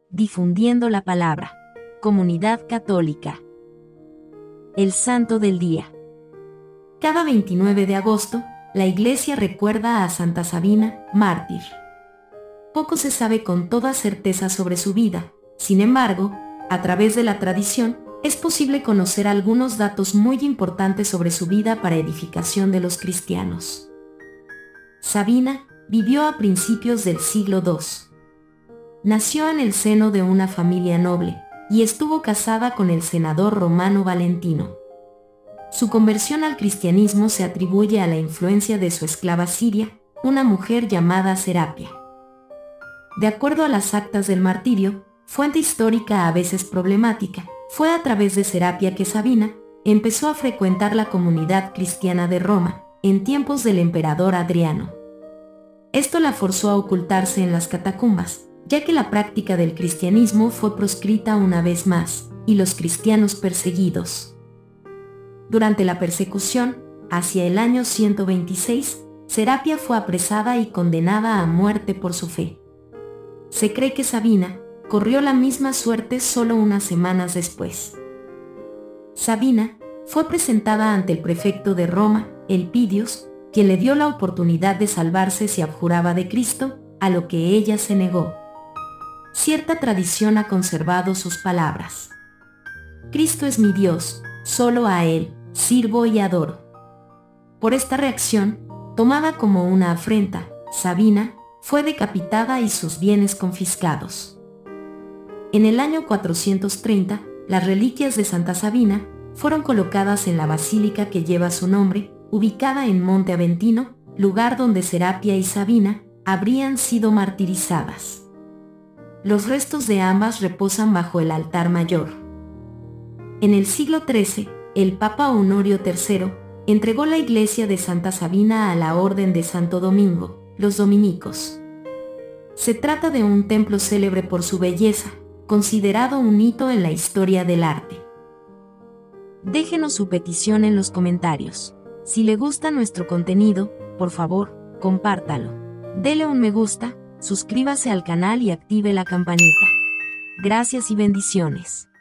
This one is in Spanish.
difundiendo la palabra. Comunidad Católica. El Santo del Día. Cada 29 de agosto, la Iglesia recuerda a Santa Sabina, mártir. Poco se sabe con toda certeza sobre su vida, sin embargo, a través de la tradición, es posible conocer algunos datos muy importantes sobre su vida para edificación de los cristianos. Sabina vivió a principios del siglo II. Nació en el seno de una familia noble y estuvo casada con el senador romano Valentino. Su conversión al cristianismo se atribuye a la influencia de su esclava siria, una mujer llamada Serapia. De acuerdo a las actas del martirio, fuente histórica a veces problemática, fue a través de Serapia que Sabina empezó a frecuentar la comunidad cristiana de Roma en tiempos del emperador Adriano. Esto la forzó a ocultarse en las catacumbas, ya que la práctica del cristianismo fue proscrita una vez más, y los cristianos perseguidos. Durante la persecución, hacia el año 126, Serapia fue apresada y condenada a muerte por su fe. Se cree que Sabina corrió la misma suerte solo unas semanas después. Sabina fue presentada ante el prefecto de Roma, Elpidios, quien le dio la oportunidad de salvarse si abjuraba de Cristo, a lo que ella se negó. Cierta tradición ha conservado sus palabras. Cristo es mi Dios, solo a Él sirvo y adoro. Por esta reacción, tomada como una afrenta, Sabina fue decapitada y sus bienes confiscados. En el año 430, las reliquias de Santa Sabina fueron colocadas en la basílica que lleva su nombre, ubicada en Monte Aventino, lugar donde Serapia y Sabina habrían sido martirizadas. Los restos de ambas reposan bajo el altar mayor. En el siglo XIII, el Papa Honorio III entregó la iglesia de Santa Sabina a la Orden de Santo Domingo, los dominicos. Se trata de un templo célebre por su belleza, considerado un hito en la historia del arte. Déjenos su petición en los comentarios. Si le gusta nuestro contenido, por favor, compártalo. Dele un me gusta, suscríbase al canal y active la campanita. Gracias y bendiciones.